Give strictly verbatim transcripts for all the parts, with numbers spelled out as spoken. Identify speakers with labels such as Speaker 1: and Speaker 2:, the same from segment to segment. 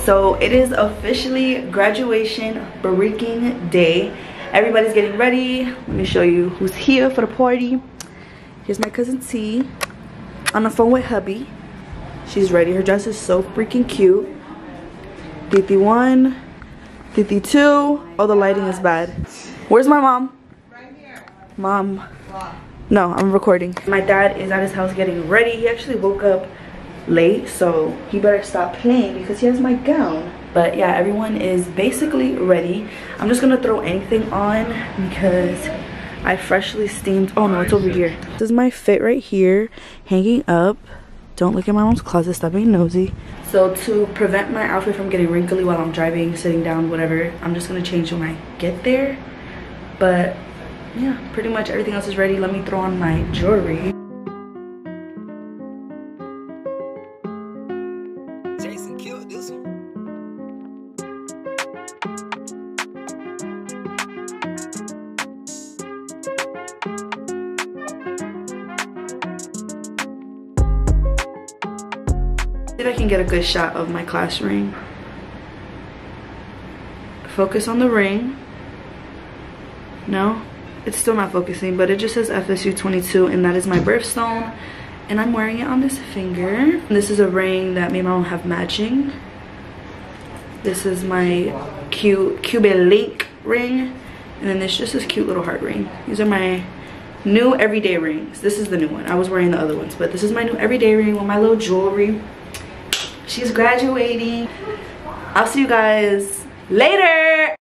Speaker 1: So it is officially graduation breaking day. Everybody's getting ready. Let me show you who's here for the party. Here's my cousin T on the phone with hubby. She's ready. Her dress is so freaking cute. Titi one, Titi two. Oh, the lighting is bad. Where's my mom?
Speaker 2: Right here.
Speaker 1: Mom. No, I'm recording. My dad is at his house getting ready. He actually woke up late, so he better stop playing because he has my gown. But yeah, everyone is basically ready. I'm just gonna throw anything on because I freshly steamed. Oh no, it's over here. This is my fit right here, hanging up. Don't look at my mom's closet, stop being nosy. So to prevent my outfit from getting wrinkly while I'm driving, sitting down, whatever, I'm just gonna change when I get there. But yeah, pretty much everything else is ready. Let me throw on my jewelry.
Speaker 3: Jason killed this one.
Speaker 1: See if I can get a good shot of my class ring. Focus on the ring. No, it's still not focusing, but it just says F S U twenty-two, and that is my birthstone, and I'm wearing it on this finger. And this is a ring that me and my mom have matching. This is my cute Cuban link ring, and then this just this cute little heart ring. These are my new everyday rings. This is the new one. I was wearing the other ones, but this is my new everyday ring with my little jewelry. She's graduating. I'll see you guys later.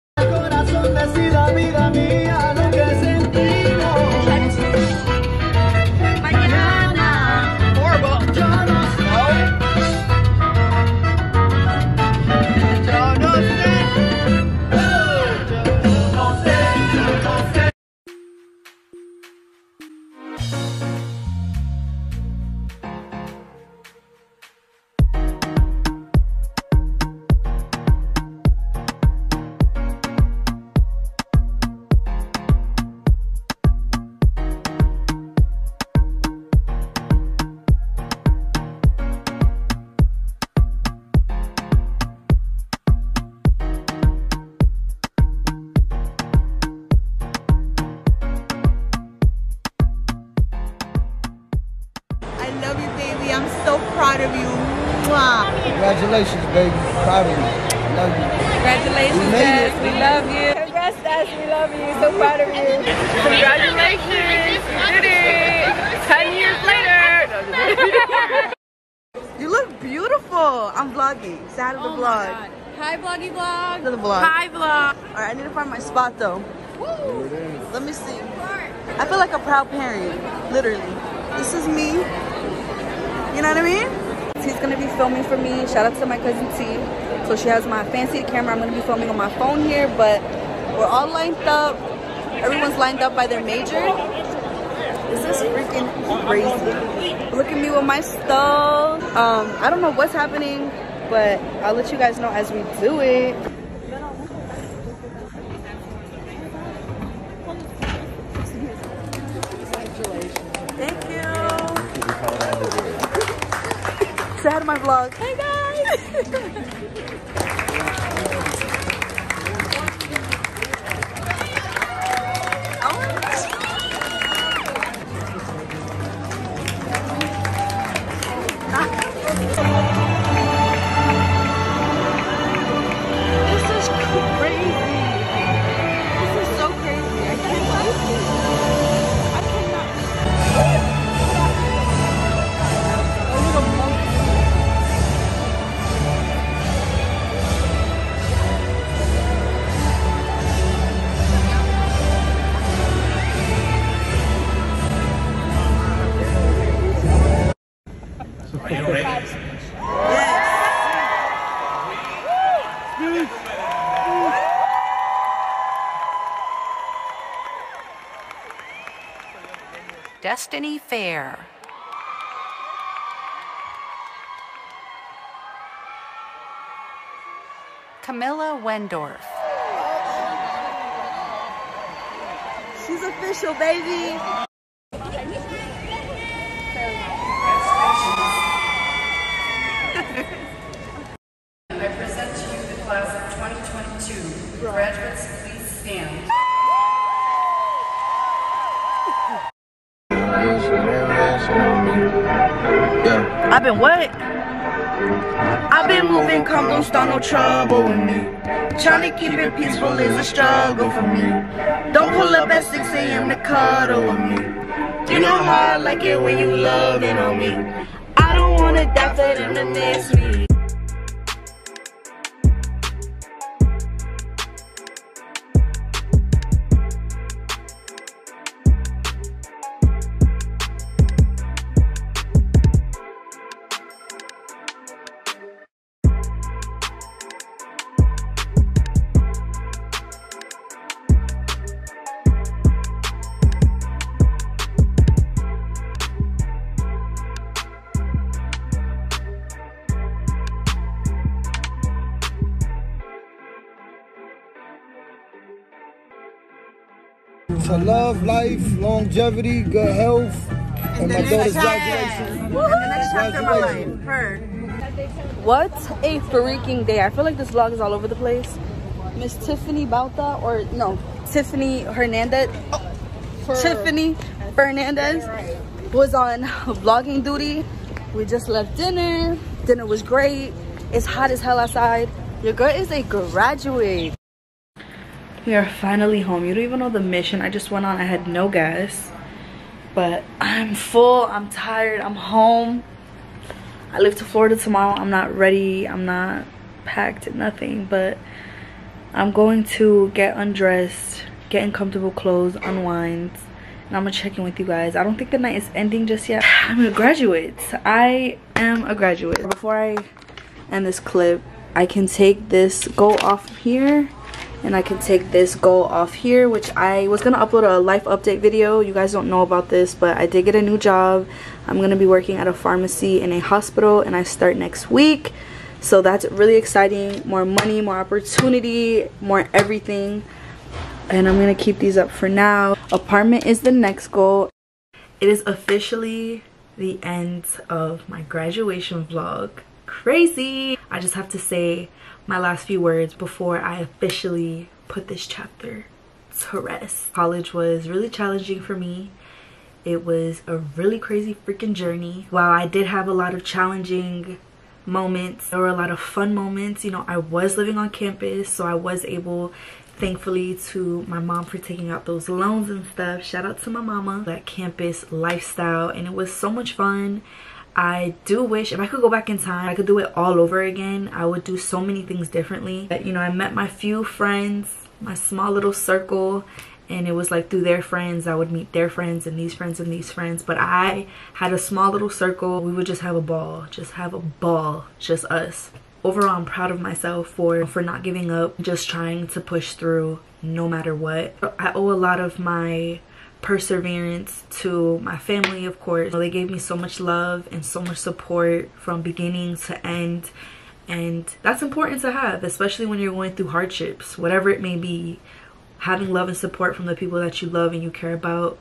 Speaker 2: I'm so proud of you. Mwah.
Speaker 3: Congratulations, baby. Proud of you. Love you.
Speaker 4: Congratulations, Des. We love you. Congrats, Des. We love you. So proud of you. Congratulations. You did it. Ten years later.
Speaker 1: You look beautiful. I'm vlogging. Say hi to the
Speaker 4: Oh
Speaker 1: vlog.
Speaker 4: my God. Hi, vloggy vlog.
Speaker 1: To the vlog.
Speaker 4: Hi, vlog.
Speaker 1: All right, I need to find my spot though.
Speaker 4: Woo.
Speaker 1: Let me see. I feel like a proud parent. Literally. This is me. You know what I mean? He's gonna be filming for me. Shout out to my cousin T. So she has my fancy camera. I'm gonna be filming on my phone here, but we're all lined up. Everyone's lined up by their major. This is freaking crazy. Look at me with my stuff. Um, I don't know what's happening, but I'll let you guys know as we do it. Thank you. Say hi to my vlog. Hey guys! This is crazy. This is so crazy. I can't believe it. I cannot. A little monkey.
Speaker 3: Are you ready?
Speaker 5: Destiny Fair. Camilla Wendorf.
Speaker 1: She's official, baby.
Speaker 5: Graduates, please stand.
Speaker 1: I've been what? I've been moving calm, don't start no trouble with me. Trying to keep it peaceful is a struggle for me. Don't pull up at six A M to cuddle with me. You know how I like it when you loving on me. I don't wanna die for them to miss me.
Speaker 3: To love, life, longevity, good health, and my daughter's graduation. Congratulations.
Speaker 1: What a freaking day. I feel like this vlog is all over the place. Miss Tiffany Bauta, or no, Tiffany Hernandez. Oh, Tiffany Fernandez was on vlogging duty. We just left dinner. Dinner was great. It's hot as hell outside. Your girl is a graduate. We are finally home. You don't even know the mission I just went on. I had no gas, but I'm full, I'm tired, I'm home. I leave to Florida tomorrow. I'm not ready, I'm not packed, nothing, but I'm going to get undressed, get in comfortable clothes, unwind, and I'm gonna check in with you guys. I don't think the night is ending just yet. I'm a graduate. I am a graduate. Before I end this clip, I can take this go off here, and I can take this goal off here, which I was gonna upload a life update video. You guys don't know about this, but I did get a new job. I'm gonna be working at a pharmacy in a hospital, and I start next week. So that's really exciting. More money, more opportunity, more everything. And I'm gonna keep these up for now. Apartment is the next goal. It is officially the end of my graduation vlog. Crazy. I just have to say my last few words before I officially put this chapter to rest. College was really challenging for me. It was a really crazy freaking journey. While I did have a lot of challenging moments, there were a lot of fun moments. You know, I was living on campus, so I was able, thankfully, to my mom for taking out those loans and stuff. Shout out to my mama. That campus lifestyle, and it was so much fun. I do wish if I could go back in time, I could do it all over again. I would do so many things differently. But, you know, I met my few friends, my small little circle, and it was like through their friends I would meet their friends and these friends and these friends. But I had a small little circle. We would just have a ball, just have a ball, just us. Overall, I'm proud of myself for for not giving up, just trying to push through no matter what. I owe a lot of my perseverance to my family, of course. They gave me so much love and so much support from beginning to end, and that's important to have, especially when you're going through hardships, whatever it may be. Having love and support from the people that you love and you care about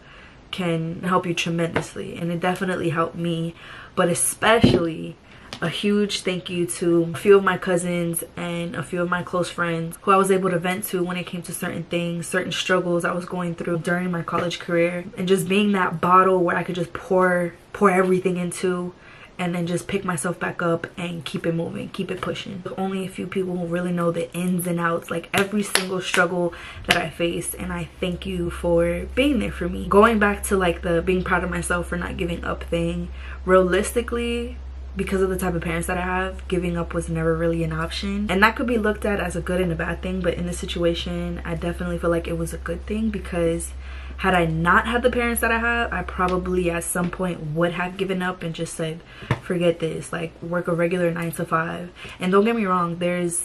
Speaker 1: can help you tremendously, and it definitely helped me. But especially a huge thank you to a few of my cousins and a few of my close friends who I was able to vent to when it came to certain things, certain struggles I was going through during my college career, and just being that bottle where I could just pour pour everything into and then just pick myself back up and keep it moving, keep it pushing. Only a few people who really know the ins and outs, like every single struggle that I faced, and I thank you for being there for me. Going back to like the being proud of myself for not giving up thing, realistically, because of the type of parents that I have, giving up was never really an option. And that could be looked at as a good and a bad thing, but in this situation, I definitely feel like it was a good thing, because had I not had the parents that I have, I probably at some point would have given up and just said, forget this, like work a regular nine to five. And don't get me wrong, there's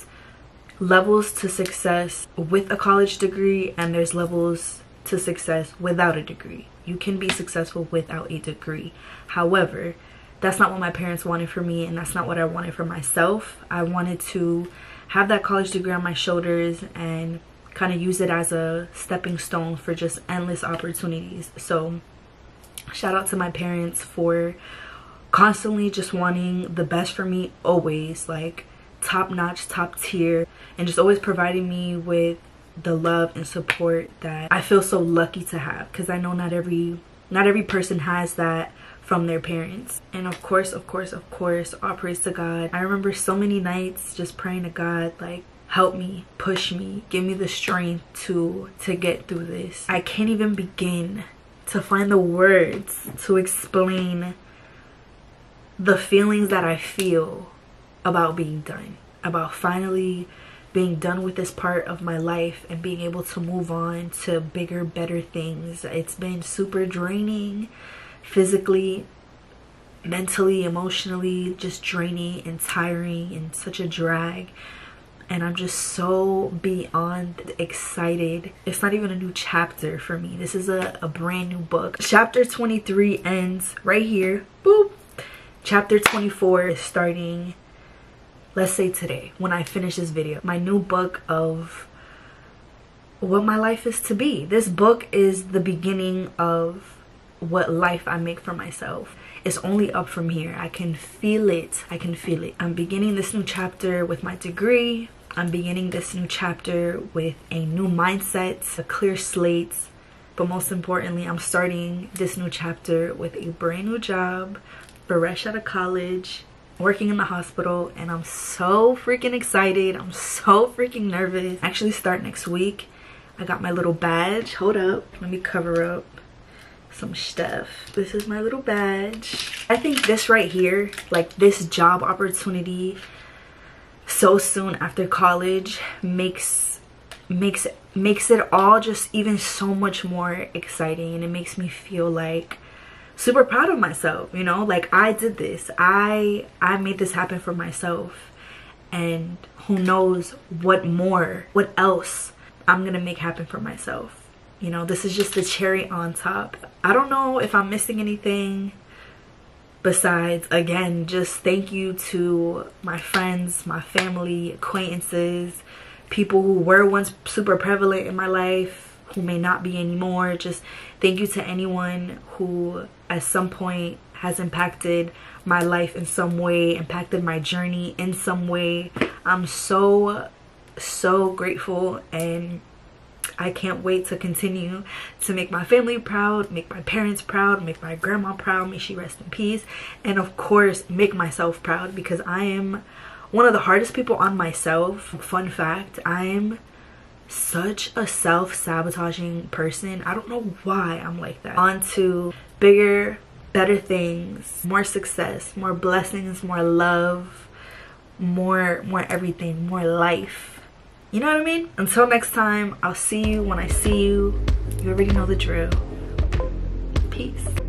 Speaker 1: levels to success with a college degree and there's levels to success without a degree. You can be successful without a degree. However, that's not what my parents wanted for me, and that's not what I wanted for myself. I wanted to have that college degree on my shoulders and kind of use it as a stepping stone for just endless opportunities. So shout out to my parents for constantly just wanting the best for me, always, like top notch, top tier, and just always providing me with the love and support that I feel so lucky to have, because I know not every not every person has that from their parents. And of course, of course, of course, all praise to God. I remember so many nights just praying to God, like, help me, push me, give me the strength to to get through this. I can't even begin to find the words to explain the feelings that I feel about being done, about finally being done with this part of my life and being able to move on to bigger, better things. It's been super draining, physically, mentally, emotionally, just draining and tiring and such a drag. And I'm just so beyond excited. It's not even a new chapter for me. This is a, a brand new book. Chapter twenty-three ends right here. Boop. Chapter twenty-four is starting, let's say today, when I finish this video. My new book of what my life is to be. This book is the beginning of what life I make for myself. It's only up from here. I can feel it. I can feel it. I'm beginning this new chapter with my degree. I'm beginning this new chapter with a new mindset, a clear slate. But most importantly, I'm starting this new chapter with a brand new job, fresh out of college, working in the hospital, and I'm so freaking excited. I'm so freaking nervous. I actually start next week. I got my little badge. Hold up. Let me cover up some stuff. This is my little badge. I think this right here, like this job opportunity so soon after college, makes makes makes it all just even so much more exciting, and it makes me feel like super proud of myself, you know, like I did this. I I made this happen for myself, and who knows what more, what else I'm gonna make happen for myself. You know, this is just the cherry on top. I don't know if I'm missing anything besides, again, just thank you to my friends, my family, acquaintances, people who were once super prevalent in my life, who may not be anymore. Just thank you to anyone who at some point has impacted my life in some way, impacted my journey in some way. I'm so, so grateful, and I can't wait to continue to make my family proud, make my parents proud, make my grandma proud, may she rest in peace, and of course make myself proud, because I am one of the hardest people on myself. Fun fact, I'm such a self-sabotaging person. I don't know why I'm like that. On to bigger, better things, more success, more blessings, more love, more more everything, more life. You know what I mean? Until next time, I'll see you when I see you. You already know the drill. Peace.